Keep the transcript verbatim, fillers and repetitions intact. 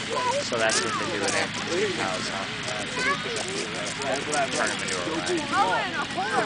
So that's what they do it after the cows, huh? Turn the manure away.